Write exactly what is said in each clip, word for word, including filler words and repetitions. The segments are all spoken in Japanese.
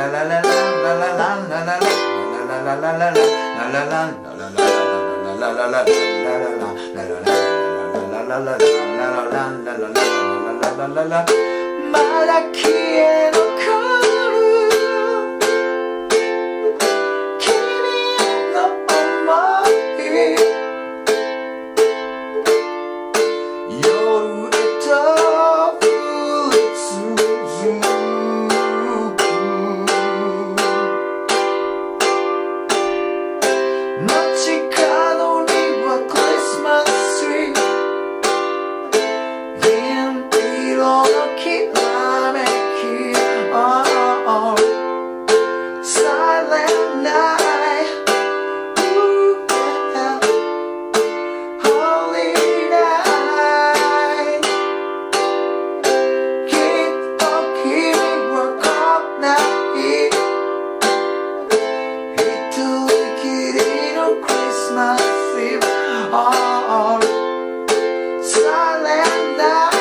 まだ消え残る君の想い夜へと降り続く街角にはクリスマスツリー色のきらめき oh, oh. Silent night Ooh, yeah. Holy night きっと君は来ない一人きりのクリスマスイブ oh, oh. Silent night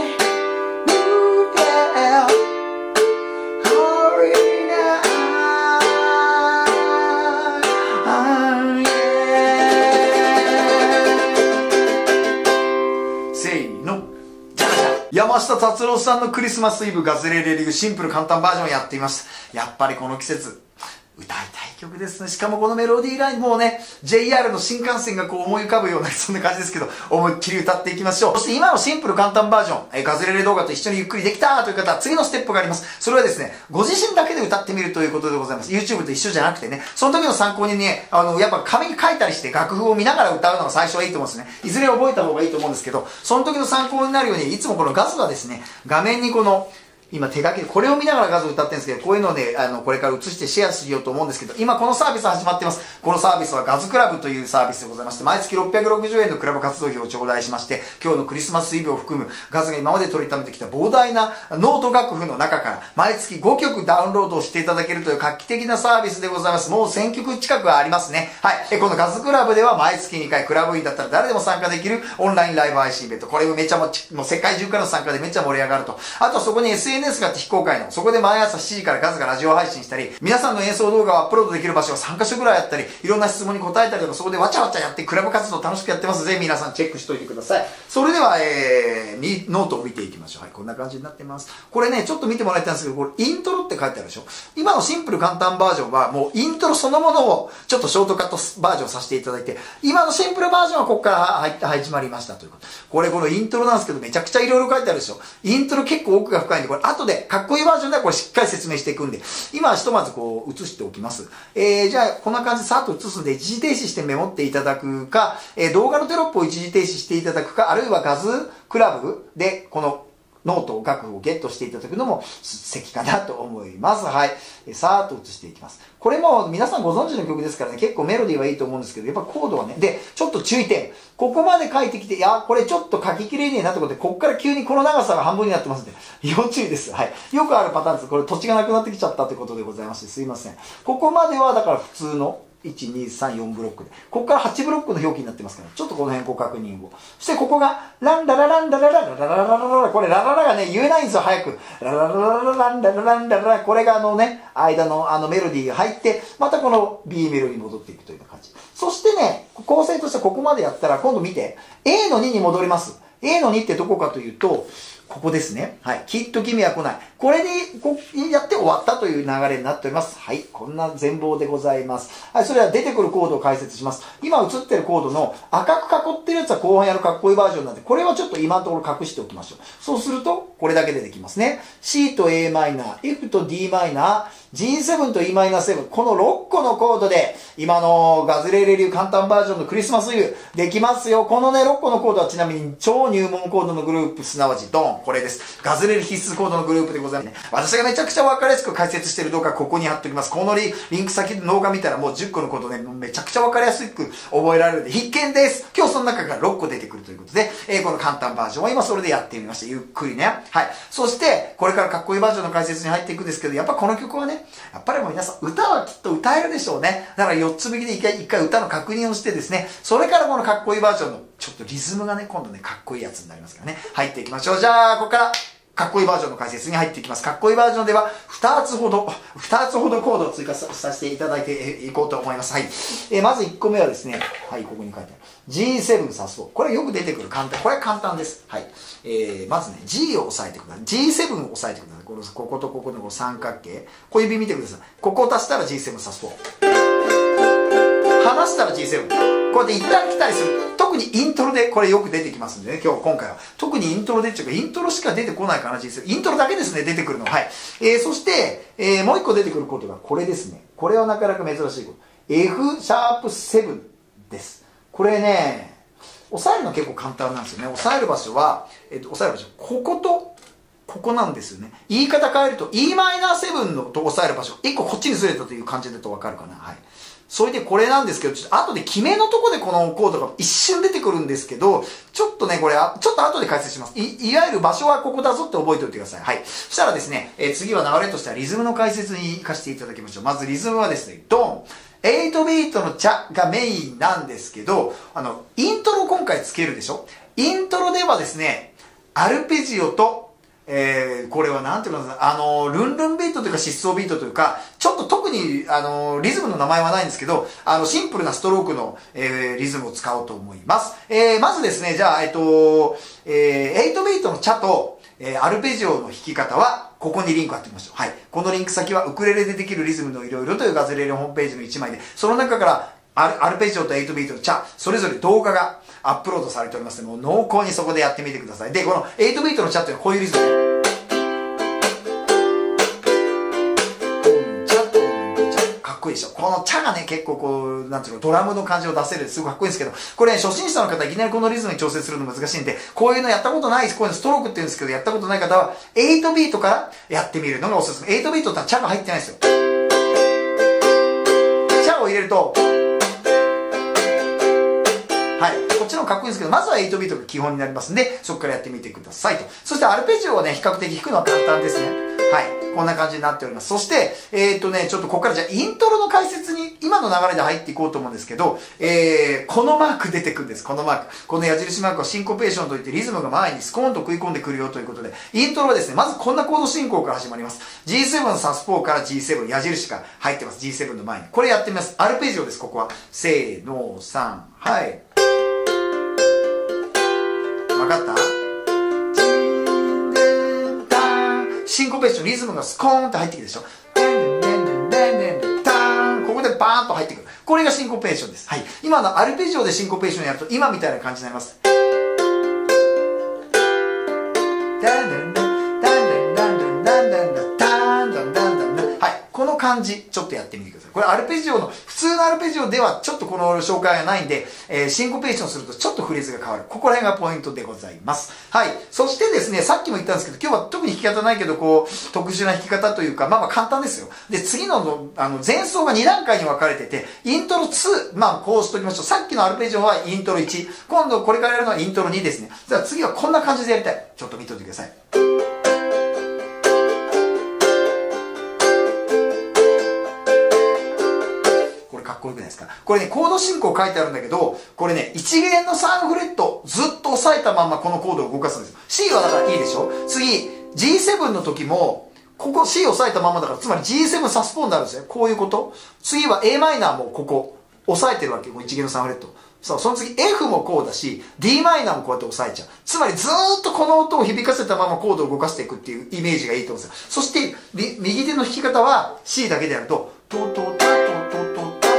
山下達郎さんのクリスマスイブガズレレリグシンプル簡単バージョンをやっていました。やっぱりこの季節、歌いたい曲ですね。しかもこのメロディーラインもうね、ジェイアール の新幹線がこう思い浮かぶような、そんな感じですけど、思いっきり歌っていきましょう。そして今のシンプル簡単バージョン、えー、ガズレレ動画と一緒にゆっくりできたという方は次のステップがあります。それはですね、ご自身だけで歌ってみるということでございます。YouTube と一緒じゃなくてね、その時の参考にね、あの、やっぱ紙に書いたりして楽譜を見ながら歌うのが最初はいいと思うんですね。いずれ覚えた方がいいと思うんですけど、その時の参考になるように、いつもこのガズがですね、画面にこの、今手書きでこれを見ながら画像を歌ってるんですけど、こういうので、あの、これから映してシェアしようと思うんですけど、今このサービス始まってます。このサービスはガズクラブというサービスでございまして、毎月ろっぴゃくろくじゅうえんのクラブ活動費を頂戴しまして、今日のクリスマスイブを含むガズが今まで取りためてきた膨大なノート楽譜の中から、毎月ごきょくダウンロードをしていただけるという画期的なサービスでございます。もうせんきょく近くはありますね。はい。このガズクラブでは毎月にかい、クラブ員だったら誰でも参加できるオンラインライブ配信イベント。これめちゃもう世界中からの参加でめっちゃ盛り上がると。あとはそこに エスエヌエス があって非公開そこで毎朝しちじからガズがラジオ配信したり、皆さんの演奏動画をアップロードできる場所がさんかしょぐらいあったり、いろんな質問に答えたりとか、そこでわちゃわちゃやってクラブ活動楽しくやってます。ぜひ皆さんチェックしといてください。それでは、えー、ノートを見ていきましょう。はい、こんな感じになってます。これね、ちょっと見てもらいたいんですけど、これイントロって書いてあるでしょ。今のシンプル簡単バージョンはもうイントロそのものをちょっとショートカットバージョンさせていただいて、今のシンプルバージョンはここから入って始まりましたということ。これこのイントロなんですけど、めちゃくちゃいろいろ書いてあるでしょ。イントロ結構奥が深いんで、これ後でかっこいいバージョンではこれしっかり説明していくんで、今はひとまずこう映しておきます。えー、じゃあこんな感じでさっと映すんで一時停止してメモっていただくか、えー、動画のテロップを一時停止していただくか、あるいはガズクラブでこのノート、楽譜をゲットしていただくのも素敵かなと思います。はい。さーっと映していきます。これも皆さんご存知の曲ですからね、結構メロディーはいいと思うんですけど、やっぱコードはね、で、ちょっと注意点。ここまで書いてきて、いや、これちょっと書ききれねえなってことで、ここから急にこの長さが半分になってますんで、要注意です。はい。よくあるパターンです。これ土地がなくなってきちゃったってことでございまして、すいません。ここまではだから普通の、いち、に、さん、よんブロックで。ここからはちブロックの表記になってますから、ちょっとこの辺ご確認を。そしてここが、ランダラランダララララララララ、これラララがね、言えないんですよ、早く。ラララララランダラランダララ、これがあのね、間のあのメロディーが入って、またこの B メロに戻っていくというような感じ。そしてね、構成としてここまでやったら、今度見て、エー のにに戻ります。エー のにってどこかというと、ここですね。はい。きっと君は来ない。これで、こう、やって終わったという流れになっております。はい。こんな全貌でございます。はい。それでは出てくるコードを解説します。今映ってるコードの赤く囲ってるやつは後半やるかっこいいバージョンなんで、これはちょっと今のところ隠しておきましょう。そうすると、これだけでできますね。C と エー マイナー、F と ディー マイナー、ジーセブン と イー マイナーセブン、このろっこのコードで、今のガズレレ流簡単バージョンのクリスマスイブ、できますよ。このね、ろっこのコードはちなみに超入門コードのグループ、すなわちドン、これです。ガズレレ必須コードのグループでございますね。私がめちゃくちゃ分かりやすく解説している動画、ここに貼っておきます。このリンク先の動画見たらもうじゅっこのコードね、めちゃくちゃ分かりやすく覚えられるので、必見です。今日その中からろっこ出てくるということで、えー、この簡単バージョンは今それでやってみました。ゆっくりね。はい。そして、これからかっこいいバージョンの解説に入っていくんですけど、やっぱこの曲はね、やっぱりもう皆さん歌はきっと歌えるでしょうね。だからよっつ引きで一回、一回歌の確認をしてですね、それからこのかっこいいバージョンの、ちょっとリズムがね、今度ね、かっこいいやつになりますからね。入っていきましょう。じゃあ、ここから、 かっこいいバージョンの解説に入っていきます。かっこいいバージョンではふたつほど、ふたつほどコードを追加させていただいていこうと思います。はい。えー、まずいっこめはですね、はい、ここに書いてある。ジーセブン サスフォー。これよく出てくる簡単。これは簡単です。はい。えー、まずね、G を押さえてください。ジーセブン を押さえてください。このこことここのこう三角形。小指見てください。ここを足したら ジーセブン サスフォー。離したら ジーセブン。こうやって行ったり来たりする。特にイントロでこれよく出てきますんでね、今日、今回は。特にイントロでっていうか、イントロしか出てこないかな、ジーセブン。イントロだけですね、出てくるの。はい。えー、そして、えー、もう一個出てくるコードがこれですね。これはなかなか珍しいコード。F シャープセブンです。これね、押さえるの結構簡単なんですよね。押さえる場所は、えっと、押さえる場所、ここと、ここなんですよね。言い方変えると、イーマイナーセブン のと押さえる場所、一個こっちにずれたという感じだとわかるかな。はい。それでこれなんですけど、ちょっと後で決めのとこでこのコードが一瞬出てくるんですけど、ちょっとね、これ、ちょっと後で解説します。い、いわゆる場所はここだぞって覚えておいてください。はい。そしたらですね、えー、次は流れとしてはリズムの解説に行かせていただきましょう。まずリズムはですね、ドン。エイトビートのチャがメインなんですけど、あの、イントロ今回つけるでしょ？イントロではですね、アルペジオと、えー、これはなんていうのかな、あの、ルンルンビートというか疾走ビートというか、ちょっと特に、あの、リズムの名前はないんですけど、あの、シンプルなストロークの、えー、リズムを使おうと思います。えー、まずですね、じゃあ、えっと、えー、エイトビートのチャと、えー、アルペジオの弾き方は、ここにリンク貼ってみましょう。はい。このリンク先は、ウクレレでできるリズムのいろいろというガズレレホームページのいちまいで、その中からアル、アルペジオとエイトビートのチャ、それぞれ動画がアップロードされておりますので、もう濃厚にそこでやってみてください。で、このエイトビートのチャっていうのはこういうリズム。このチャがね、結構こう、なんていうの、ドラムの感じを出せる、すごいかっこいいんですけど、これ、ね、初心者の方、いきなりこのリズムに調整するの難しいんで、こういうのやったことない、こういうのストロークって言うんですけど、やったことない方は、エイトビートからやってみるのがおすすめ。エイトビートってのはチャが入ってないんですよ。チャを入れると、はい。こっちの方がかっこいいんですけど、まずはエイトビートが基本になりますんで、そこからやってみてくださいと。そしてアルペジオはね、比較的弾くのは簡単ですね。はい。こんな感じになっております。そして、えー、っとね、ちょっとここからじゃあイントロの解説に、今の流れで入っていこうと思うんですけど、えー、このマーク出てくるんです。このマーク。この矢印マークはシンコペーションといってリズムが前にスコーンと食い込んでくるよということで、イントロはですね、まずこんなコード進行から始まります。ジーセブン サスフォーから ジーセブン 矢印が入ってます。ジーセブン の前に。これやってみます。アルペジオです、ここは。せーの、さん、はい。わかった？シンコペーション、リズムがスコーンって入ってきるでしょ。ここでバーンと入ってくる。これがシンコペーションです。はい。今のアルペジオでシンコペーションやると今みたいな感じになります。はい。この感じ、ちょっとやってみてください。これアルペジオの、普通のアルペジオではちょっとこの紹介がないんで、えー、シンコペーションするとちょっとフレーズが変わる。ここら辺がポイントでございます。はい。そしてですね、さっきも言ったんですけど、今日は特に弾き方ないけど、こう、特殊な弾き方というか、まあまあ簡単ですよ。で、次の、あの、前奏がにだんかいに分かれてて、イントロツー、まあこうしときましょう。さっきのアルペジオはイントロいち。今度これからやるのはイントロにですね。じゃあ次はこんな感じでやりたい。ちょっと見といてください。かっこよくないですか？これね、コード進行書いてあるんだけど、これね、いち弦のさんフレットずっと押さえたまんまこのコードを動かすんですよ。C はだからいいでしょ？次、ジーセブン の時も、ここ C を押さえたままだから、つまり ジーセブン サスフォーになるんですよ。こういうこと。次は a マイナーもここ、押さえてるわけよ。いち弦のさんフレット。そう、その次 F もこうだし、d マイナーもこうやって押さえちゃう。つまりずーっとこの音を響かせたままコードを動かしていくっていうイメージがいいと思うんですよ。そして、右手の弾き方は C だけでやると、トトタトトトタ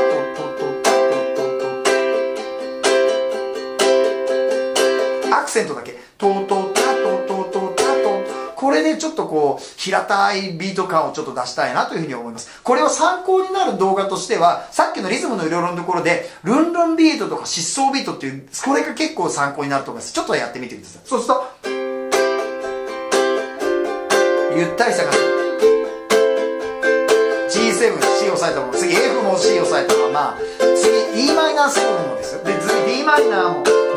アクセントだけ。トートータトトトタト。これでちょっとこう、平たいビート感をちょっと出したいなというふうに思います。これは参考になる動画としては、さっきのリズムのいろいろなところで、ルンルンビートとか疾走ビートっていう、これが結構参考になると思います。ちょっとやってみてください。そうすると、ゆったりした感じ。ジーセブン、C 押さえたまま。次 F も C 押さえたまま。次 e マイナーセブンもですよ。で、次 d マイナーも。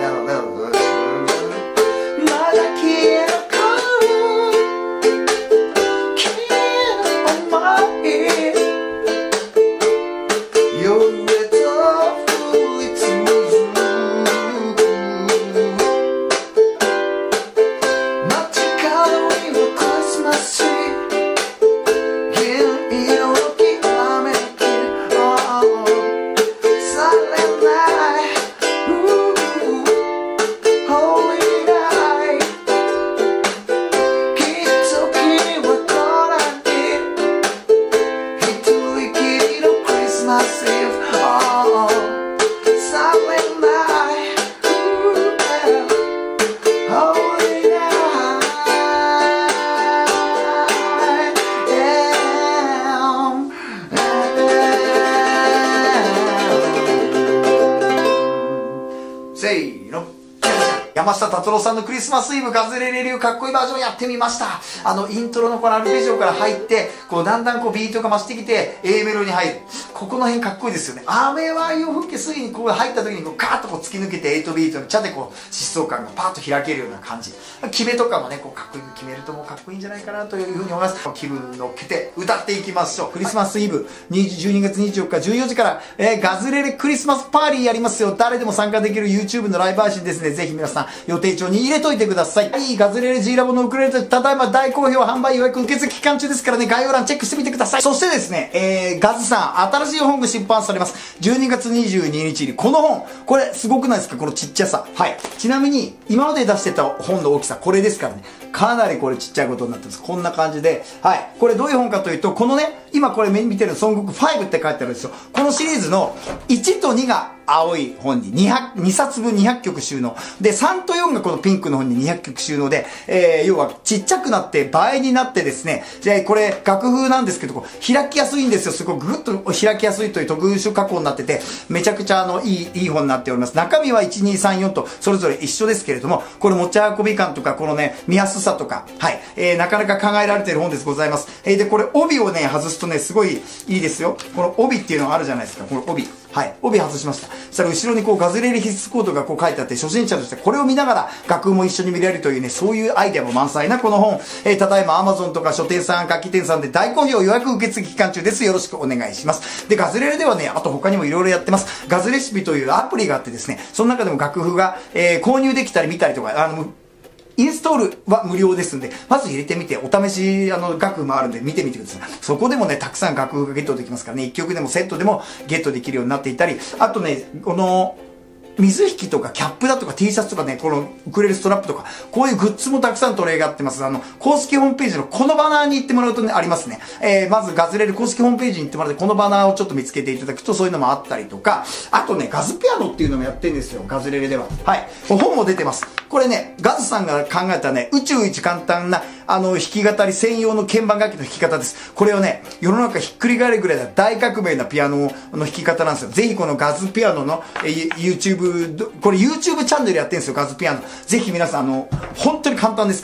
せーの。山下達郎さんのクリスマスイブガズレレ流かっこいいバージョンやってみました。あの、イントロのこのアルペジオから入って、こう、だんだんこうビートが増してきて、A メロに入る。ここの辺かっこいいですよね。雨は夜更け過ぎにこう入った時にこうカーッとこう突き抜けてはちビートのチャでこう疾走感がパーッと開けるような感じ。決めとかもね、こうかっこいい決めるともうかっこいいんじゃないかなというふうに思います。気分乗っけて歌っていきましょう。クリスマスイブ、じゅうにがつにじゅうよっかじゅうよじから、えー、ガズレレクリスマスパーリーやりますよ。誰でも参加できる YouTube のライブ配信ですね。ぜひ皆さん予定帳に入れといてください。はい、ガズレレ G ラボのウクレレたち、ただいま大好評販売予約受付期間中ですからね、概要欄チェックしてみてください。そしてですね、えー、ガズさん、新しい本が出版されます。じゅうにがつにじゅうににちに、この本、これすごくないですか？このちっちゃさ。はい。ちなみに、今まで出してた本の大きさ、これですからね。かなりこれちっちゃいことになってます。こんな感じで。はい。これどういう本かというと、このね、今これ目に見てる孫悟空ごって書いてあるんですよ。このシリーズのいちとにが青い本ににひゃく、にさつぶんにひゃくきょく収納。で、さんとよんがこのピンクの本ににひゃくきょく収納で、えー、要はちっちゃくなって倍になってですね、で、これ楽譜なんですけど、こう開きやすいんですよ。すごいグッと開きやすいという特殊加工になってて、めちゃくちゃあの、いい、いい本になっております。中身はいち、に、さん、よんとそれぞれ一緒ですけれども、これ持ち運び感とか、このね、見やすさとか、はい、えー、なかなか考えられている本ですございます。えー、で、これ帯をね、外すとね、すごいいいですよ。この帯っていうのがあるじゃないですか。この帯。はい。帯外しました。そしたら後ろにこうガズレレ必須コードがこう書いてあって、初心者としてこれを見ながら楽譜も一緒に見れるというね、そういうアイデアも満載なこの本。えー、ただいま Amazon とか書店さん、楽器店さんで大好評予約受付期間中です。よろしくお願いします。で、ガズレレではね、あと他にもいろいろやってます。ガズレシピというアプリがあってですね、その中でも楽譜が、えー、購入できたり見たりとか、あの、インストールは無料ですんで、まず入れてみて、お試し、あの、楽譜もあるんで見てみてください。そこでもね、たくさん楽譜がゲットできますからね、いっきょくでもセットでもゲットできるようになっていたり、あとね、この、水引とかキャップだとか T シャツとかね、このウクレレストラップとか、こういうグッズもたくさん取り上がってます。あの、公式ホームページのこのバナーに行ってもらうとね、ありますね。えー、まずガズレレ公式ホームページに行ってもらって、このバナーをちょっと見つけていただくとそういうのもあったりとか、あとね、ガズピアノっていうのもやってるんですよ、ガズレレでは。はい。本も出てます。これね、ガズさんが考えたね、宇宙一簡単な、あの、弾き語り専用の鍵盤楽器の弾き方です。これをね、世の中ひっくり返るぐらいの大革命なピアノの弾き方なんですよ。ぜひこのガズピアノの、えー、YouTube、これ YouTube チャンネルやってるんですよ、ガズピアノ。ぜひ皆さん、あの、本当に簡単ですから。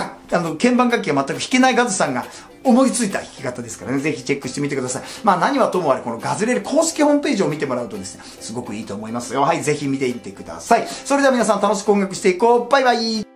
が、あの、鍵盤楽器が全く弾けないガズさんが思いついた弾き方ですからね、ぜひチェックしてみてください。まあ何はともあれ、このガズレレ公式ホームページを見てもらうとですね、すごくいいと思いますよ。はい、ぜひ見ていってください。それでは皆さん楽しく音楽していこう。バイバイ。